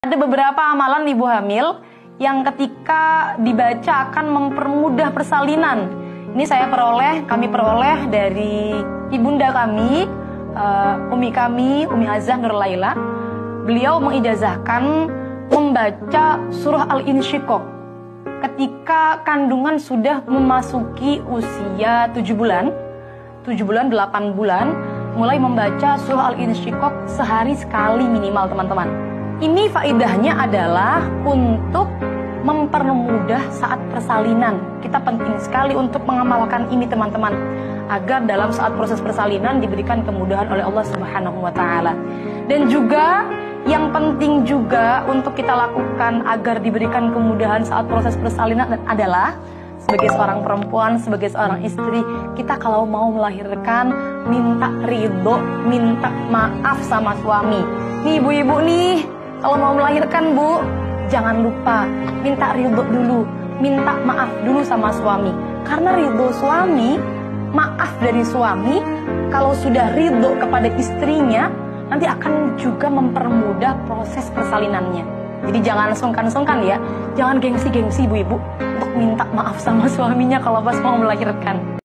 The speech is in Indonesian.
Ada beberapa amalan ibu hamil yang ketika dibaca akan mempermudah persalinan. Ini kami peroleh dari ibunda kami, Umi Azah Nur Laila. Beliau mengijazahkan membaca surah Al-Insyiqaq ketika kandungan sudah memasuki usia 7 bulan, 8 bulan, mulai membaca surah Al-Insyiqaq sehari sekali minimal, teman-teman. Ini faedahnya adalah untuk mempermudah saat persalinan. Kita penting sekali untuk mengamalkan ini, teman-teman, agar dalam saat proses persalinan diberikan kemudahan oleh Allah Subhanahu wa taala. Dan juga yang penting juga untuk kita lakukan agar diberikan kemudahan saat proses persalinan adalah sebagai seorang perempuan, sebagai seorang istri, kita kalau mau melahirkan minta ridho, minta maaf sama suami. Nih ibu-ibu nih, kalau mau melahirkan, Bu, jangan lupa minta ridho dulu, minta maaf dulu sama suami. Karena ridho suami, maaf dari suami, kalau sudah ridho kepada istrinya, nanti akan juga mempermudah proses persalinannya. Jadi jangan sungkan-sungkan ya, jangan gengsi-gengsi ibu-ibu untuk minta maaf sama suaminya kalau pas mau melahirkan.